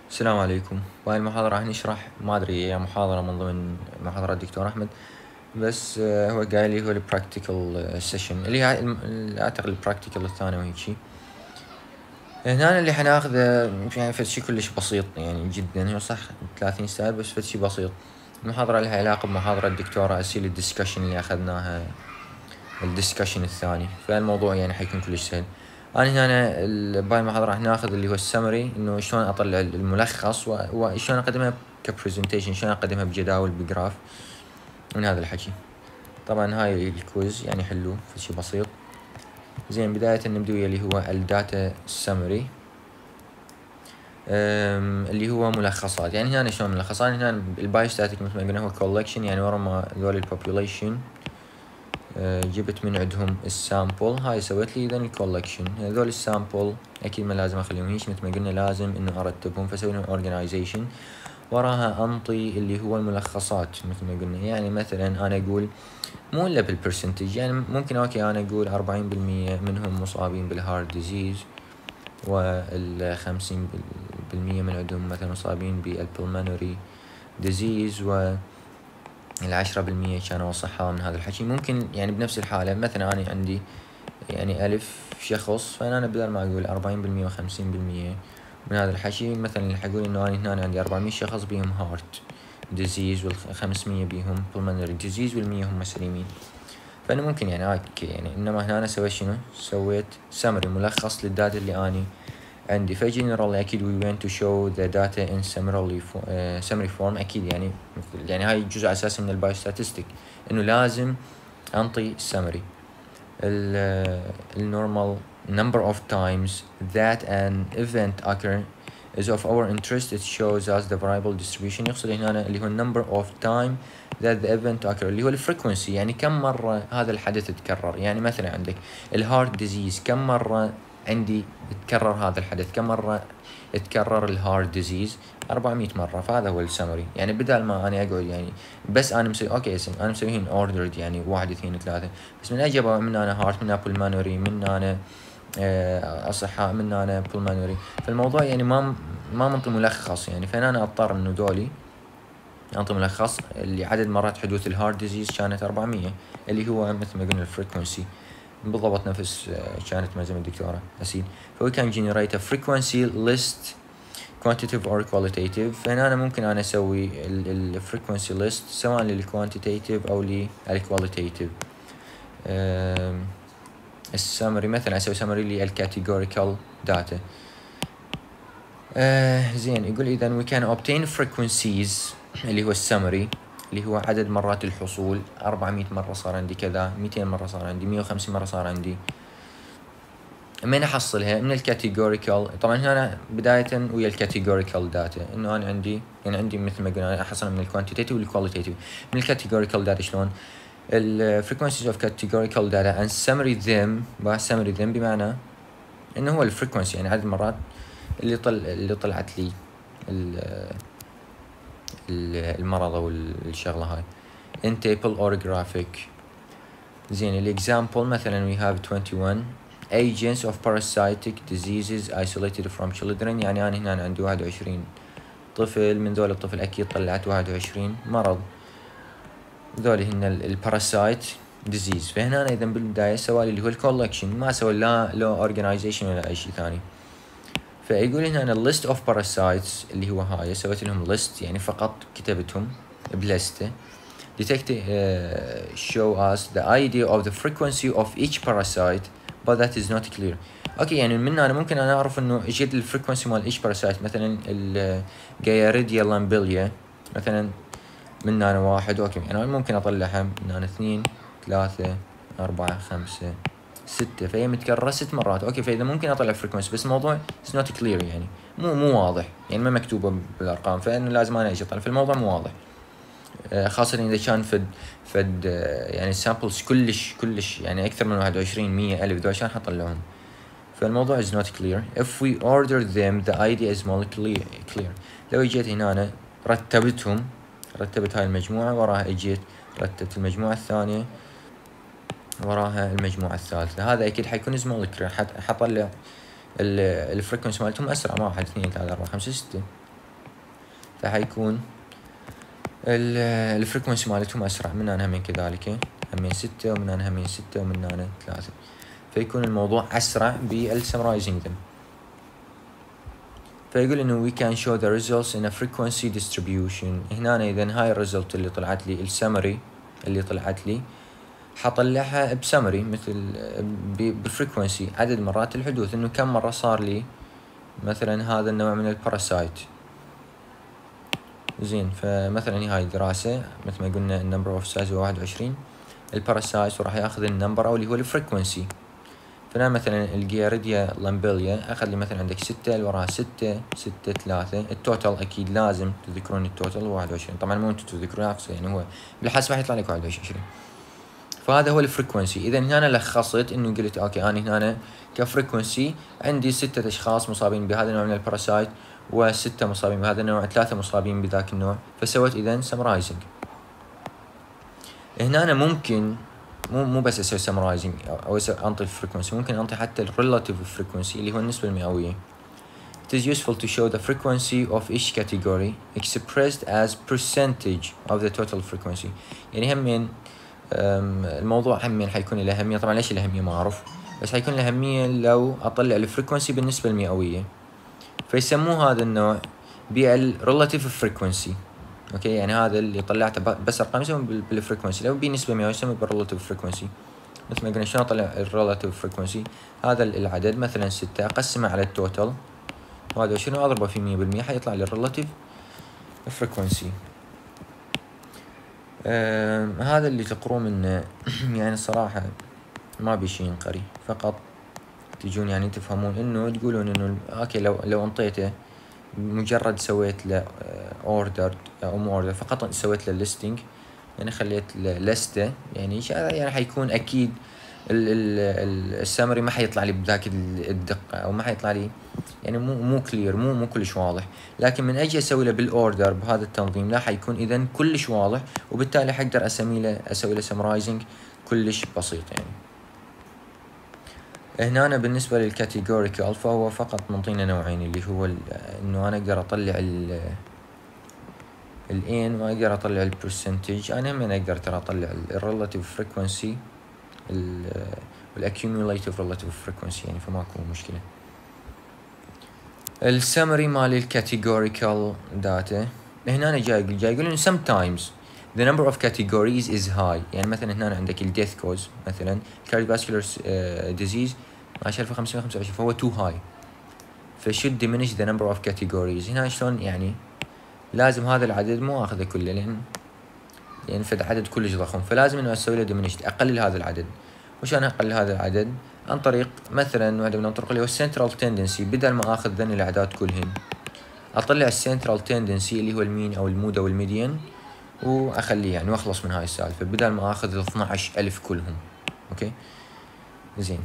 السلام عليكم. بهاي المحاضرة راح نشرح، ما أدري هي محاضرة من ضمن محاضرات الدكتور أحمد، بس هو قايل لي هو البراكتيكال سيشن اللي هي أعتقد البراكتيكال الثاني وهيك شي. هنا اللي حناخذه يعني فد شي كلش بسيط يعني جدا، هو صح 30 سلايد بس فد شي بسيط. المحاضرة لها علاقة بمحاضرة الدكتورة أسيل الدسكشن اللي أخذناها، الدسكشن الثاني، فالموضوع يعني حيكون كلش سهل. أنا هنا بهاي المحاضرة راح ناخذ اللي هو السمري، إنه شلون أطلع الملخص وشلون أقدمها كبرزنتيشن، شلون أقدمها بجداول بجراف من هذا الحكي. طبعا هاي الكويز يعني حلو في شي بسيط. زين، بداية نبدو اللي هو الداتا سمري، اللي هو ملخصات. يعني هنا شلون ملخصات؟ هنا البايوستاتيك مثل ما قلنا هو كولكشن، يعني ورا ما ذول البوبوليشن جبت من عندهم السامبل، هاي سويت لي اذا الكولكشن. هذول السامبل اكيد ما لازم اخليهم هيك، مثل ما قلنا لازم انه ارتبهم، فاسوي لهم اورجنايزيشن. وراها انطي اللي هو الملخصات مثل ما قلنا. يعني مثلا انا اقول مو الا بالبرسنتج، يعني ممكن اوكي انا اقول 40% منهم مصابين بالهارت ديزيز، وال50% من عندهم مثلا مصابين بالبلمونري ديزيز، و 10% كانوا صحة من هذا الحكي. ممكن يعني بنفس الحالة مثلا أنا عندي يعني 1000 شخص، فأنا بدل ما أقول 40% و50% من هذا الحكي، مثلا حقول إنه أنا هنا عندي 400 شخص بيهم هارت ديزيز، وال500 بيهم pulmonary disease، وال100 هم سليمين. فأنا ممكن يعني اوكي يعني، إنما هنا أنا سويت شنو؟ سويت سمري، ملخص للداتا اللي أنا عندي. فجنرالي أكيد we want to show the data in summary form. أكيد يعني هاي جزء أساسي من البايوستاتستيك، إنه لازم أنطي summary. النورمال number of times that an event occur is of our interest. It shows us the variable distribution. يقصد هنا اللي هو number of time that the event occur، اللي هو الفريكونسي، يعني كم مرة هذا الحدث يتكرر. يعني مثلا عندك الهارت ديزيز، كم مرة عندي يتكرر هذا الحدث، كم مرة يتكرر الهارت ديزيز؟ 400 مرة. فهذا هو السمري. يعني بدل ما أنا أقعد يعني بس أنا مسوي أوكي اسم، أنا مسويهن أوردرد يعني 1 2 3، بس من أجي من أنا هارت، من أنا بولمانوري، من أنا أصحاء، من أنا بولمانوري، فالموضوع يعني ما منطي ملخص يعني. فأنا أضطر إنه دولي أنطي ملخص اللي عدد مرات حدوث الهارت ديزيز كانت 400، اللي هو مثل ما قلنا الفريكونسي بالضبط نفس كانت ملزمة الدكتورة أسيل. فهو كان generate a frequency list quantitative or qualitative. فهنا أنا ممكن أنا أسوي ال frequency list سواء للquantitative أو للqualitative. السمري مثلا أسوي سمري للcategorical data. زين، يقول إذا we can obtain frequencies اللي هو السمري، اللي هو عدد مرات الحصول. 400 مرة صار عندي كذا، 200 مرة صار عندي، 150 مرة صار عندي. من احصلها؟ من الكاتيجوريكال. طبعا هنا بداية ويا الكاتيجوريكال داتا، انه انا عندي يعني عندي مثل ما قلنا احصلها من الكوانتيتيف والكواليتيف. من الكاتيجوريكال داتا شلون؟ الفريكونسيز اوف كاتيجوريكال داتا and summary them بمعنى انه هو الفريكونسي، يعني عدد المرات اللي طلعت لي المرض او الشغله هاي in table or graphic. زين، الاكزامبل مثلا we have 21 agents of parasitic diseases isolated from children. يعني أنا هنا عندي 21 طفل، من ذول الطفل أكيد طلعت 21 مرض، ذول هن الباراسايت ديزيز. فهنا أنا إذا بالبداية سوالي اللي هو الكولكشن، ما سوى لا اورجنايزيشن ولا أي شيء ثاني. فيقول هنا list of parasites اللي هو هاي، سويت لهم list يعني فقط كتبتهم بلستة. detect show us the idea of the frequency of each parasite but that is not clear. اوكي يعني من انا ممكن انا اعرف انه ايش قد الفريكونسي مال each parasite. مثلا الجايريديا لامبليا مثلا من انا 1 اوكي، يعني ممكن اطلعها من انا 2 3 4 5 6، فهي متكررة 6 مرات. اوكي، فاذا ممكن اطلع فريكونسي، بس الموضوع is not clear، يعني مو واضح، يعني ما مكتوبة بالارقام، فانه لازم انا اجي اطلع، فالموضوع مو واضح. خاصة إذا كان فد يعني samples كلش يعني أكثر من 21 100 ألف، ذول عشان حطلعهم. فالموضوع is not clear. if we order them the idea is more clear. لو اجيت هنا أنا رتبت هاي المجموعة، وراها اجيت رتبت المجموعة الثانية، وراها المجموعة الثالثة، هذا أكيد حيكون small clear. حطلع الفريكونسي مالتهم أسرع، 1 2 3 4 5 6. فحيكون الفريكونسي مالتهم أسرع، من هنا همين كذلك همين 6 ومن هنا همين 6 ومن هنا 3، فيكون الموضوع أسرع بالسمرايزنج them. فيقول إنه we can show the results in a frequency distribution. هنا إذا هاي الريزلت اللي طلعت لي السمري اللي طلعت لي حطلعها بسمري مثل بفريكونسي عدد مرات الحدوث، إنه كم مرة صار لي مثلا هذا النوع من الباراسايت. زين، فمثلا هاي دراسة مثل ما قلنا النمبر اوف سايز هو 21، الباراسايت وراح ياخذ النمبر او اللي هو الفريكونسي. فانا مثلا الجيارديا لامبليا اخذ لي مثلا عندك 6 اللي وراها 6 6 3، التوتال اكيد لازم تذكرون التوتال 21، طبعا مو انتم تذكرون يعني هو بالحسبة حيطلع لك 21. فهذا هو الفريكونسي. اذا هنا لخصت انه قلت اوكي انا هنا كفريكونسي عندي 6 اشخاص مصابين بهذا النوع من الباراسايت و6 مصابين بهذا النوع، 3 مصابين بذاك النوع، فسويت اذا سمرايزنج. هنا أنا ممكن مو بس اسوي سمرايزنج او انطي الفريكونسي، ممكن انطي حتى الريلاتيف فريكونسي اللي هو النسبة المئوية. It is useful to show the frequency of each category expressed as percentage of the total frequency. يعني همين الموضوع همين حيكون له أهمية. طبعا ليش له أهمية ما أعرف، بس حيكون له أهمية لو أطلع الفريكونسي بالنسبة المئوية، فيسموه هذا النوع بالريلاتيف فريكونسي. اوكي، يعني هذا اللي طلعته بس ارقام يسمى بالفريكونسي، لو بنسبة 100 يسمى بالريلاتيف فريكونسي. مثل ما قلنا شلون اطلع الريلاتيف فريكونسي، هذا العدد مثلا 6 اقسمه على التوتال وهذا شنو اضربه في 100% حيطلع لي الريلاتيف فريكونسي. هذا اللي تقرون منه يعني الصراحة ما بيشي ينقري، فقط تجون يعني تفهمون انه تقولون انه اوكي لو انطيته مجرد سويت له اوردر او مو اوردر، فقط سويت له ليستنج، يعني خليت له لستة، يعني حيكون اكيد السمري ما حيطلع لي بذاك الدقة او ما حيطلع لي، يعني مو كلير، مو كلش واضح. لكن من اجي اسوي له بالاوردر بهذا التنظيم لا حيكون اذا كلش واضح، وبالتالي حقدر اسوي له سمرايزنج كلش بسيط. يعني هنا أنا بالنسبة للكاتيجوريكال فهو فقط منطينا نوعين، اللي هو انه انا اقدر اطلع الان واقدر اطلع البرسنتج. انا هم اقدر ترى اطلع الريلاتيف فريكونسي والاكيوميوليتيف ريلاتيف فريكونسي، يعني فماكو مشكلة. السمري مال الكاتيجوريكال داتا هنا أنا جاي يقول إنه sometimes the number of categories is high. يعني مثلا هنا عندك ال death cause مثلا cardiovascular disease 10525 فهو too high، should diminish the number of categories. هنا شلون يعني لازم هذا العدد مو اخذه كله لان فد عدد كلش ضخم، فلازم انه اسوي له diminish اقلل هذا العدد. وشان اقلل هذا العدد عن طريق مثلا واحدة من الطرق اللي هو السنترال تندنسي، بدل ما اخذ ذن الاعداد كلهن اطلع السنترال تندنسي اللي هو المين او المود او الميديان واخليه يعني واخلص من هاي السالفة، بدل ما اخذ 12000 كلهم. اوكي زين.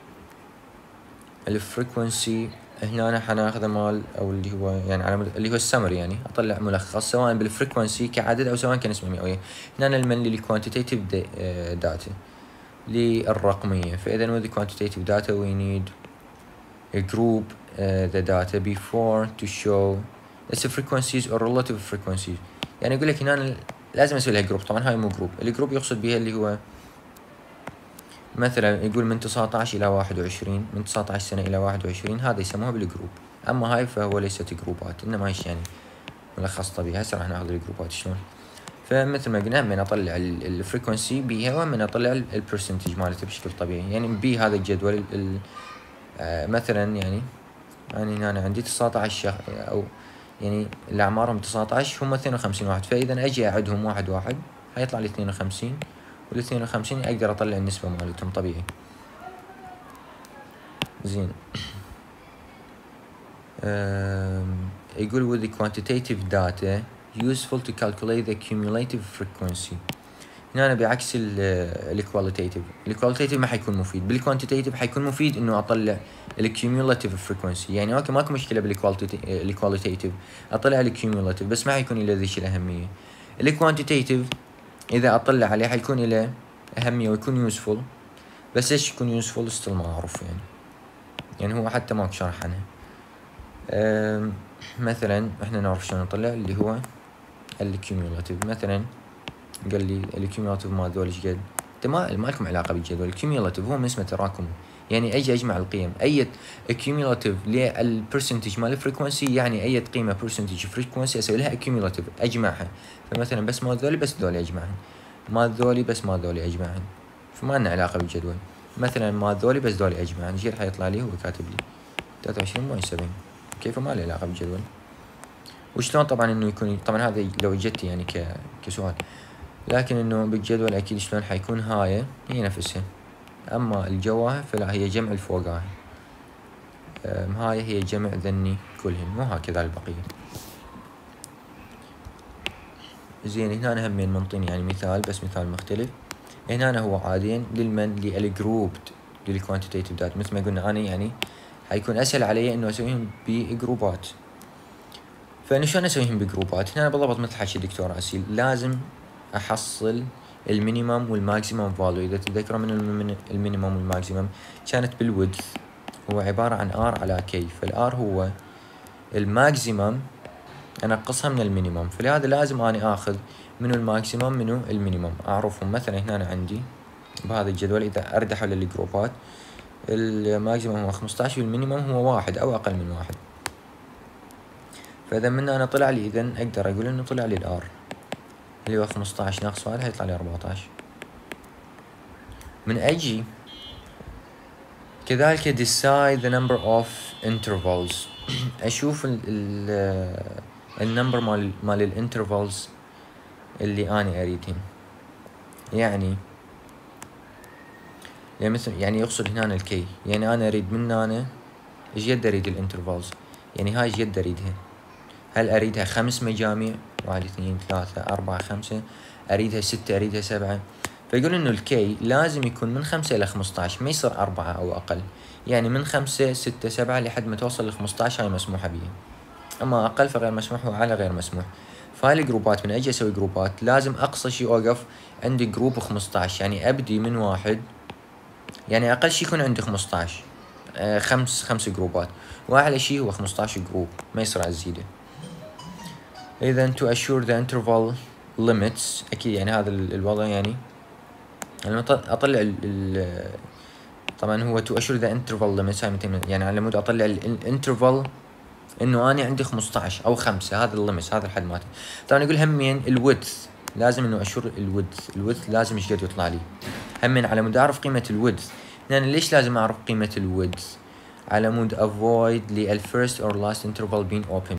الفريكونسي هنا أنا حناخذه مال او اللي هو يعني على اللي هو السمري، يعني اطلع ملخص سواء بالفريكونسي كعدد او سواء كنسبة مئوية. هنا المن لي الكوانتيتيف داتا للرقمية، فإذا with the quantitative data we need a group the data before to show its frequencies or relative frequencies. يعني يقول لك هنا لازم اسوي لها جروب. طبعا هاي مو جروب، الجروب يقصد بها اللي هو مثلا يقول من 19 إلى 21، من 19 سنة إلى 21، هذا يسموها بالجروب. أما هاي فهو ليست جروبات، إنما هيش يعني ملخص طبيعي. هسه راح ناخذ الجروبات شلون. فمثل ما قلنا من اطلع الفريكونسي بيها ومن اطلع البرسنتج مالته بشكل طبيعي. يعني بهذا الجدول مثلا يعني انا عندي 19 او يعني اللي اعمارهم 19 هم 52 واحد، فاذا اجي اعدهم واحد واحد حيطلع لي 52، وال 52 اقدر اطلع النسبة مالتهم طبيعي. زين. يقول with the quantitative data useful to calculate the cumulative frequency. هنا بعكس الكواليتيتيف ما حيكون مفيد، بالكوانتيتيف حيكون مفيد انه اطلع الكيوميولاتيف فريكونسي. يعني اوكي ماكو مشكله بالكواليتيتيف اطلع الكيوميولاتيف، بس ما حيكون له ذيك الاهميه. الكوانتيتيف اذا اطلع عليه حيكون له اهميه ويكون يوسفول، بس ايش يكون يوسفول ستيل ما اعرف يعني هو حتى ماكو شرح عنها. مثلا احنا نعرف شلون نطلع اللي هو الكيوميولاتيف. مثلا قال لي الكيوميولاتيف مال ذول ايش قد؟ انت ما لكم علاقه بالجدول. الكيوميولاتيف هو من اسمه تراكمي، يعني اجي اجمع القيم. اي كيوميولاتيف للبرسنتج مال الفريكونسي، يعني اي قيمه برسنتج فريكونسي اسوي لها كيوميولاتيف اجمعها. فمثلا بس مال ذولي بس ذولي اجمعهم، مال ذولي بس مال ذولي اجمعهم، فما لنا علاقه بالجدول. مثلا مال ذولي بس ذولي اجمعهم، ايش حيطلع لي؟ هو كاتب لي 23.7. كيف ما له علاقه بالجدول. وشلون طبعا انه يكون، طبعا هذا لو اجتي يعني كسؤال، لكن انه بالجدول اكيد شلون حيكون هاي هي نفسها. اما الجواهر فلا، هي جمع الفوقاها، هاي هي جمع ذني كلهن، مو هكذا البقية. زين هنا همين منطيني يعني مثال، بس مثال مختلف. هنا هو عادين للجروبد للكوانتيتيف داتا، مثل ما قلنا انا يعني حيكون اسهل علي انه اسويهم بجروبات. فانا شلون اسويهم بجروبات؟ هنا بالضبط مثل حكي الدكتور اسيل، لازم احصل المينيمم والماكسيمم فاليو. اذا تتذكروا من المينيمم والماكسيمم كانت بالويدث، هو عبارة عن R على K. فالR هو الماكسيمم انقصها من المينيمم، فلهذا لازم اني اخذ منو الماكسيمم منو المينيمم اعرفهم. مثلا هنا عندي بهذا الجدول اذا اريد احول الجروبات، الماكسيمم هو 15 والمينيمم هو 1 او اقل من 1. فاذا من انا طلع لي، اذا اقدر اقول انه طلع لي الار اللي هو 15 ناقص 1 هيطلع لي 14. من اجي كذلك decide the number of intervals اشوف النمبر مال الانترفالز اللي انا اريدهم. يعني مثل يعني يقصد هنا الكي، يعني انا اريد من انا ايش قد اريد الانترفالز، يعني هاي ايش قد اريدها. هل اريدها 5 مجاميع، 1 2 3 4 5، اريدها 6، اريدها 7. فيقول انه الكي لازم يكون من 5 الى 15، ما يصير 4 او اقل. يعني من 5 6 7 لحد ما توصل ل 15 هاي مسموحة بيها، اما اقل فغير مسموح وعلى غير مسموح. فهاي الجروبات من اجي اسوي جروبات لازم اقصى شي اوقف عندي جروب 15، يعني ابدي من 1، يعني اقل شي يكون عندي 15، خمس جروبات، واعلى شي هو 15 جروب، ما يصير ازيده. اذا to assure the interval limits، اكيد يعني هذا الوضع يعني لما اطلع طبعا هو to assure the interval limits، يعني على مود اطلع الانترفال انه انا عندي 15 او 5، هذا الليمس، هذا الحد مالتي. طبعا يقول همين الويدث، لازم انه اشور الويدث لازم ايش قد يطلع لي. همين على مود اعرف قيمه الويدث. يعني ليش لازم اعرف قيمه الويدث؟ على مود avoid للفيرست or last interval being open.